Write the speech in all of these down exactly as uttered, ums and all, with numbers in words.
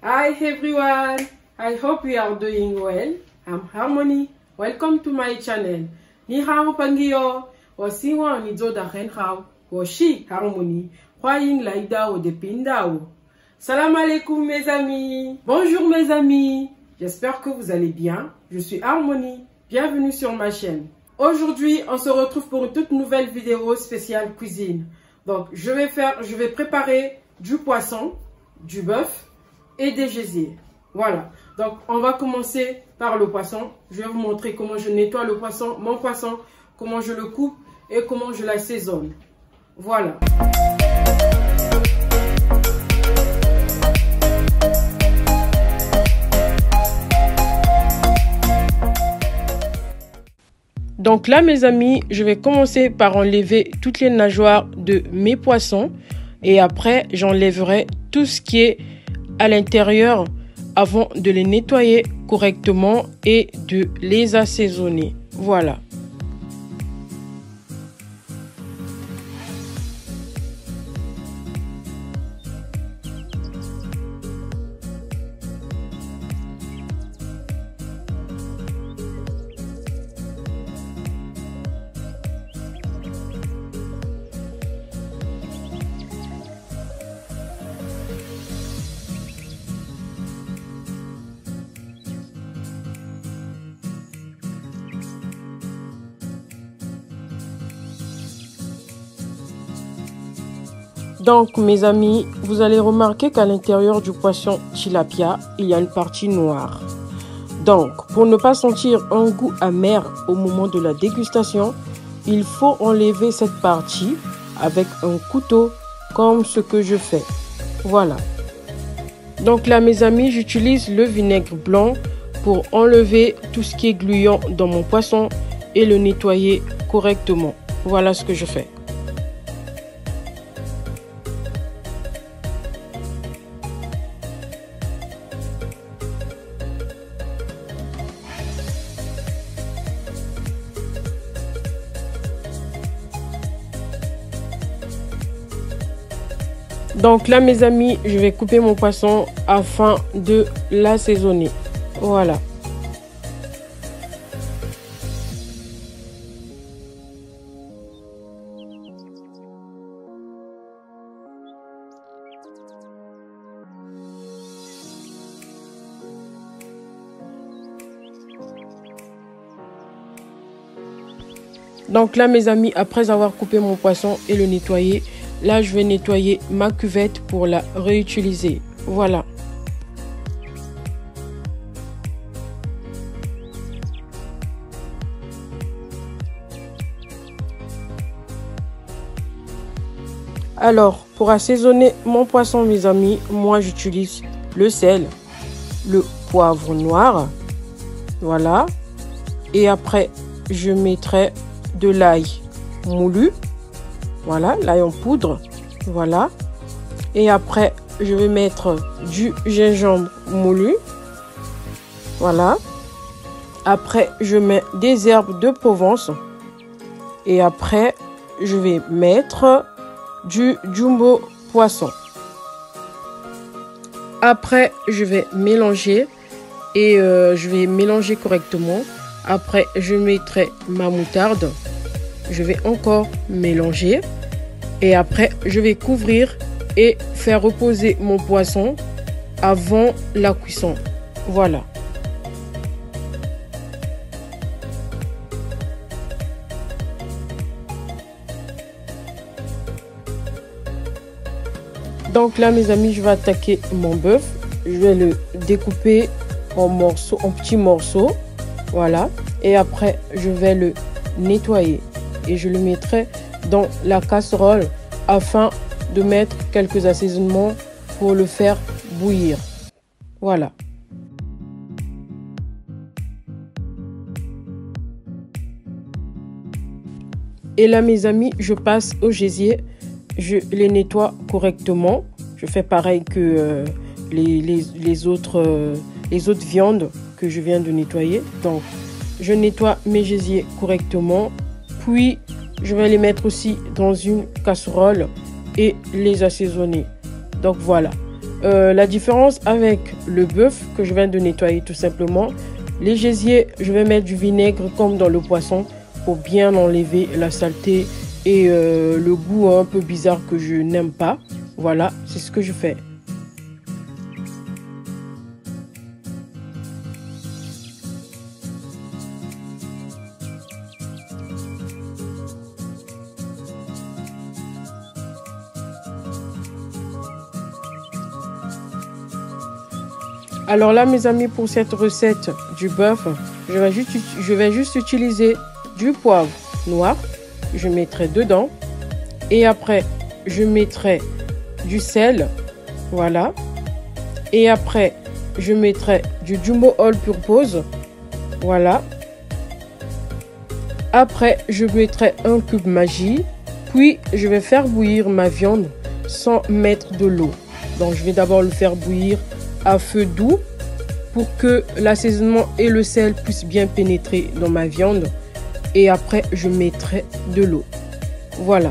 Hi everyone, I hope you are doing well. I'm Harmony. Welcome to my channel. Ni hao pangio, wasiwa ni zo da hen hao, washi Harmony. Hwaing laida o depindao. Salam alaikum mes amis. Bonjour mes amis. J'espère que vous allez bien. Je suis Harmony. Bienvenue sur ma chaîne. Aujourd'hui, on se retrouve pour une toute nouvelle vidéo spéciale cuisine. Donc, je vais faire, je vais préparer du poisson, du bœuf et des gésiers. Voilà. Donc, on va commencer par le poisson. Je vais vous montrer comment je nettoie le poisson, mon poisson, comment je le coupe et comment je l'assaisonne. Voilà. Donc là, mes amis, je vais commencer par enlever toutes les nageoires de mes poissons. Et après, j'enlèverai tout ce qui est à l'intérieur avant de les nettoyer correctement et de les assaisonner. Voilà. Donc mes amis, vous allez remarquer qu'à l'intérieur du poisson tilapia, il y a une partie noire. Donc pour ne pas sentir un goût amer au moment de la dégustation, il faut enlever cette partie avec un couteau comme ce que je fais. Voilà. Donc là mes amis, j'utilise le vinaigre blanc pour enlever tout ce qui est gluant dans mon poisson et le nettoyer correctement. Voilà ce que je fais. Donc là mes amis, je vais couper mon poisson afin de l'assaisonner. Voilà. Donc là mes amis, après avoir coupé mon poisson et le nettoyer, là, je vais nettoyer ma cuvette pour la réutiliser. Voilà. Alors, pour assaisonner mon poisson, mes amis, moi, j'utilise le sel, le poivre noir. Voilà. Et après, je mettrai de l'ail moulu. Voilà, l'ail en poudre. Voilà. Et après, je vais mettre du gingembre moulu. Voilà. Après, je mets des herbes de Provence. Et après, je vais mettre du jumbo poisson. Après, je vais mélanger. Et euh, je vais mélanger correctement. Après, je mettrai ma moutarde. Je vais encore mélanger et après je vais couvrir et faire reposer mon poisson avant la cuisson. Voilà. Donc là mes amis, je vais attaquer mon bœuf. Je vais le découper en morceaux, en petits morceaux. Voilà. Et après je vais le nettoyer. Et je le mettrai dans la casserole afin de mettre quelques assaisonnements pour le faire bouillir. Voilà. Et là mes amis, je passe au gésier. Je les nettoie correctement. Je fais pareil que euh, les, les, les, autres, euh, les autres viandes que je viens de nettoyer. Donc je nettoie mes gésiers correctement. Puis, je vais les mettre aussi dans une casserole et les assaisonner. Donc, voilà. euh, la différence avec le bœuf que je viens de nettoyer tout simplement, les gésiers, je vais mettre du vinaigre comme dans le poisson pour bien enlever la saleté et euh, le goût un peu bizarre que je n'aime pas. Voilà, c'est ce que je fais. Alors là, mes amis, pour cette recette du bœuf, je vais juste, je vais juste utiliser du poivre noir. Je mettrai dedans. Et après, je mettrai du sel. Voilà. Et après, je mettrai du jumbo all purpose. Voilà. Après, je mettrai un cube Maggi. Puis, je vais faire bouillir ma viande sans mettre de l'eau. Donc, je vais d'abord le faire bouillir à feu doux pour que l'assaisonnement et le sel puissent bien pénétrer dans ma viande. Et après, je mettrai de l'eau. Voilà.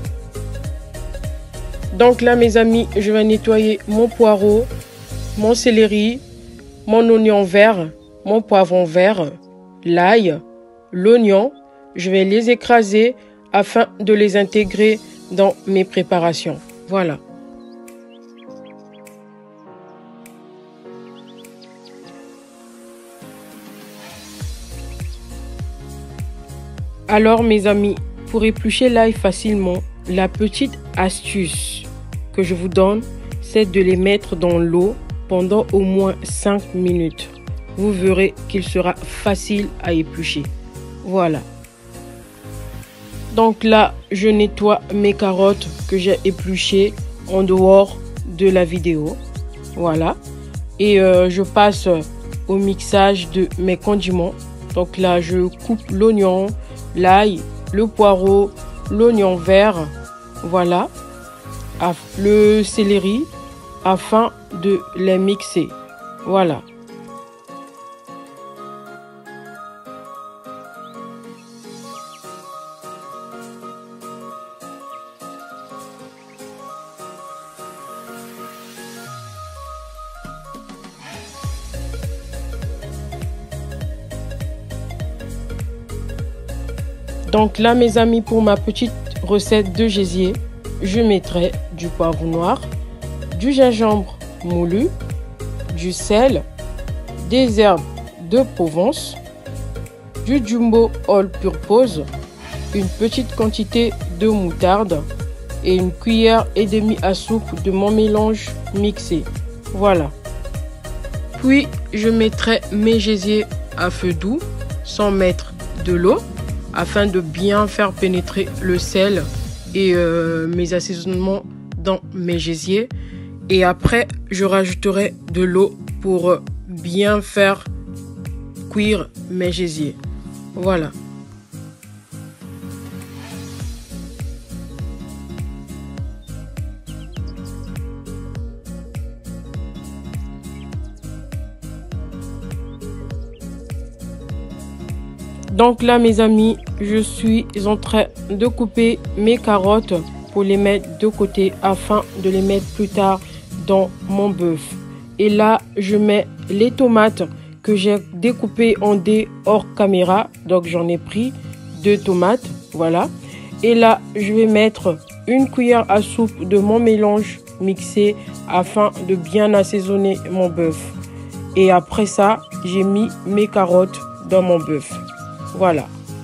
Donc là, mes amis, je vais nettoyer mon poireau, mon céleri, mon oignon vert, mon poivron vert, l'ail, l'oignon. Je vais les écraser afin de les intégrer dans mes préparations. Voilà. Alors mes amis, pour éplucher l'ail facilement, la petite astuce que je vous donne, c'est de les mettre dans l'eau pendant au moins cinq minutes. Vous verrez qu'il sera facile à éplucher. Voilà. Donc là, je nettoie mes carottes que j'ai épluchées en dehors de la vidéo. Voilà. Et euh, je passe au mixage de mes condiments. Donc là, je coupe l'oignon, l'ail, le poireau, l'oignon vert, voilà, le céleri, afin de les mixer. Voilà. Donc là, mes amis, pour ma petite recette de gésier, je mettrai du poivre noir, du gingembre moulu, du sel, des herbes de Provence, du jumbo all purpose, une petite quantité de moutarde et une cuillère et demie à soupe de mon mélange mixé. Voilà. Puis, je mettrai mes gésiers à feu doux sans mettre de l'eau, afin de bien faire pénétrer le sel et euh, mes assaisonnements dans mes gésiers. Et après, je rajouterai de l'eau pour bien faire cuire mes gésiers. Voilà. Donc là, mes amis, je suis en train de couper mes carottes pour les mettre de côté afin de les mettre plus tard dans mon bœuf. Et là, je mets les tomates que j'ai découpées en dés hors caméra. Donc, j'en ai pris deux tomates, voilà. Et là, je vais mettre une cuillère à soupe de mon mélange mixé afin de bien assaisonner mon bœuf. Et après ça, j'ai mis mes carottes dans mon bœuf. Voilà.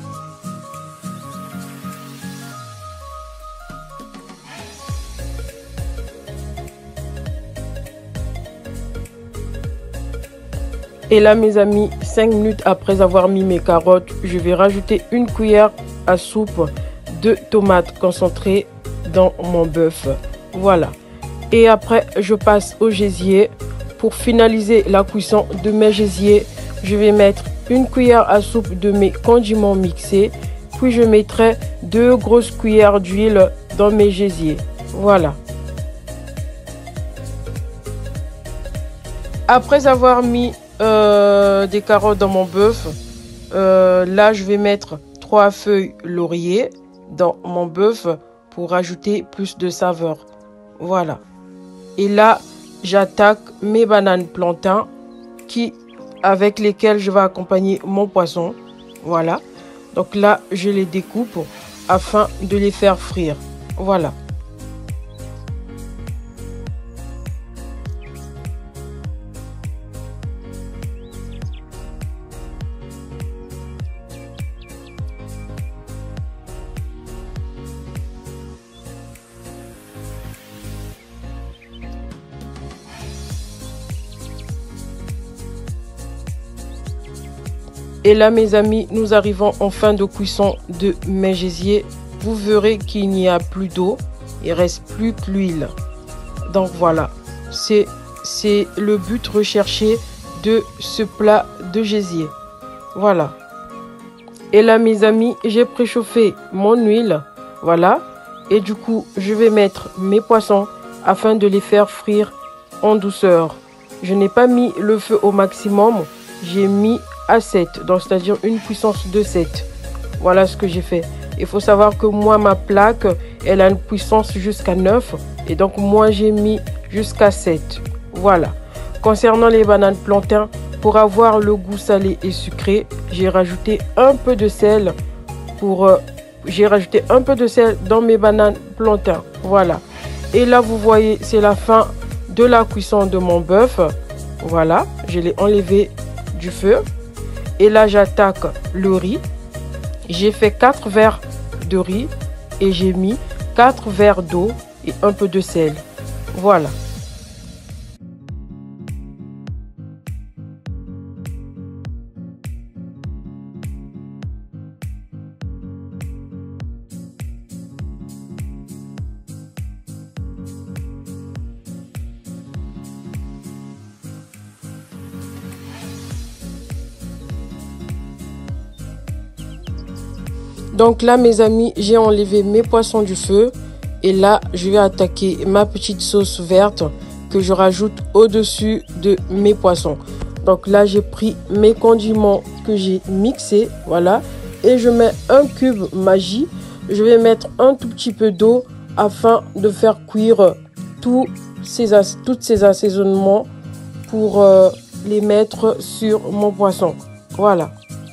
Et là, mes amis, cinq minutes après avoir mis mes carottes, je vais rajouter une cuillère à soupe de tomates concentrées dans mon bœuf. Voilà. Et après, je passe au gésier. Pour finaliser la cuisson de mes gésiers, je vais mettre une cuillère à soupe de mes condiments mixés. Puis je mettrai deux grosses cuillères d'huile dans mes gésiers. Voilà. Après avoir mis euh, des carottes dans mon bœuf, euh, là je vais mettre trois feuilles laurier dans mon bœuf pour ajouter plus de saveur. Voilà. Et là, j'attaque mes bananes plantains qui, avec lesquelles je vais accompagner mon poisson. Voilà. Donc là, je les découpe afin de les faire frire. Voilà. Et là, mes amis, nous arrivons en fin de cuisson de mes gésiers. Vous verrez qu'il n'y a plus d'eau. Il ne reste plus que l'huile. Donc voilà, c'est le but recherché de ce plat de gésier. Voilà. Et là, mes amis, j'ai préchauffé mon huile. Voilà. Et du coup, je vais mettre mes poissons afin de les faire frire en douceur. Je n'ai pas mis le feu au maximum. J'ai mis à sept, donc c'est-à-dire une puissance de sept. Voilà ce que j'ai fait. Il faut savoir que moi, ma plaque, elle a une puissance jusqu'à neuf. Et donc, moi, j'ai mis jusqu'à sept. Voilà. Concernant les bananes plantains, pour avoir le goût salé et sucré, j'ai rajouté un peu de sel pour... Euh, j'ai rajouté un peu de sel dans mes bananes plantains. Voilà. Et là, vous voyez, c'est la fin de la cuisson de mon bœuf. Voilà. Je l'ai enlevé du feu. Et là, j'attaque le riz. J'ai fait quatre verres de riz et j'ai mis quatre verres d'eau et un peu de sel. Voilà. Donc là, mes amis, j'ai enlevé mes poissons du feu. Et là, je vais attaquer ma petite sauce verte que je rajoute au-dessus de mes poissons. Donc là, j'ai pris mes condiments que j'ai mixés. Voilà. Et je mets un cube Maggi. Je vais mettre un tout petit peu d'eau afin de faire cuire tous ces, tous ces assaisonnements pour euh, les mettre sur mon poisson. Voilà.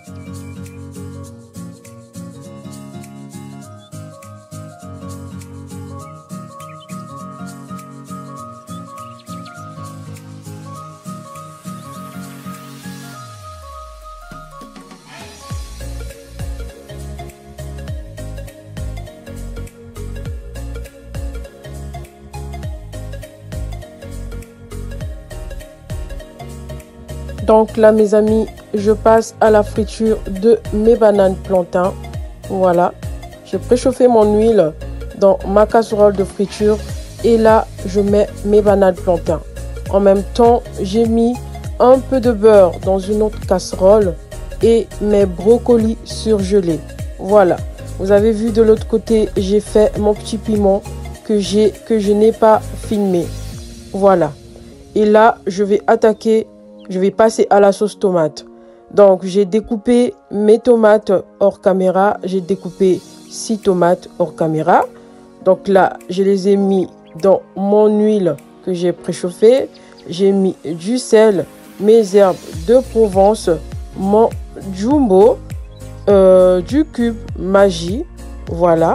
Donc là, mes amis, je passe à la friture de mes bananes plantains. Voilà, j'ai préchauffé mon huile dans ma casserole de friture et là, je mets mes bananes plantains. En même temps, j'ai mis un peu de beurre dans une autre casserole et mes brocolis surgelés. Voilà, vous avez vu de l'autre côté, j'ai fait mon petit piment que j'ai que je n'ai pas filmé. Voilà, et là, je vais attaquer. Je vais passer à la sauce tomate. Donc, j'ai découpé mes tomates hors caméra. J'ai découpé six tomates hors caméra. Donc là, je les ai mis dans mon huile que j'ai préchauffée. J'ai mis du sel, mes herbes de Provence, mon jumbo, euh, du cube Maggi. Voilà.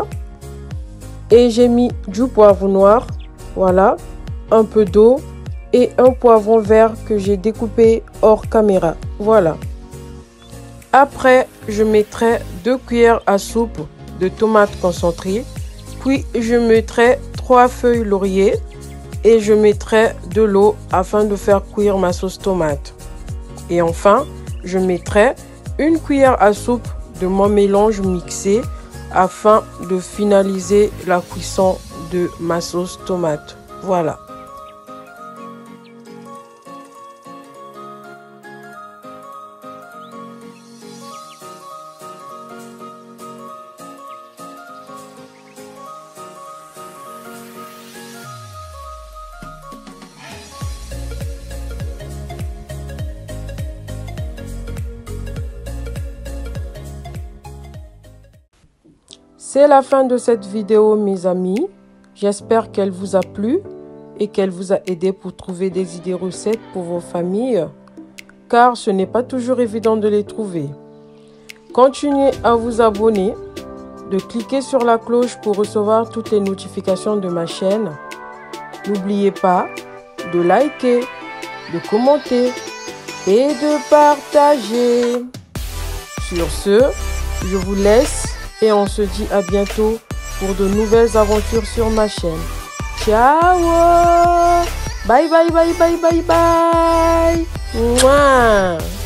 Et j'ai mis du poivre noir. Voilà. Un peu d'eau. Et un poivron vert que j'ai découpé hors caméra. Voilà. Après, je mettrai deux cuillères à soupe de tomates concentrées. Puis, je mettrai trois feuilles laurier et je mettrai de l'eau afin de faire cuire ma sauce tomate. Et enfin, je mettrai une cuillère à soupe de mon mélange mixé afin de finaliser la cuisson de ma sauce tomate. Voilà. C'est la fin de cette vidéo, mes amis. J'espère qu'elle vous a plu et qu'elle vous a aidé pour trouver des idées recettes pour vos familles, car ce n'est pas toujours évident de les trouver. Continuez à vous abonner, de cliquer sur la cloche pour recevoir toutes les notifications de ma chaîne. N'oubliez pas de liker, de commenter et de partager. Sur ce, je vous laisse et on se dit à bientôt pour de nouvelles aventures sur ma chaîne. Ciao! Bye bye bye bye bye bye! Mouah!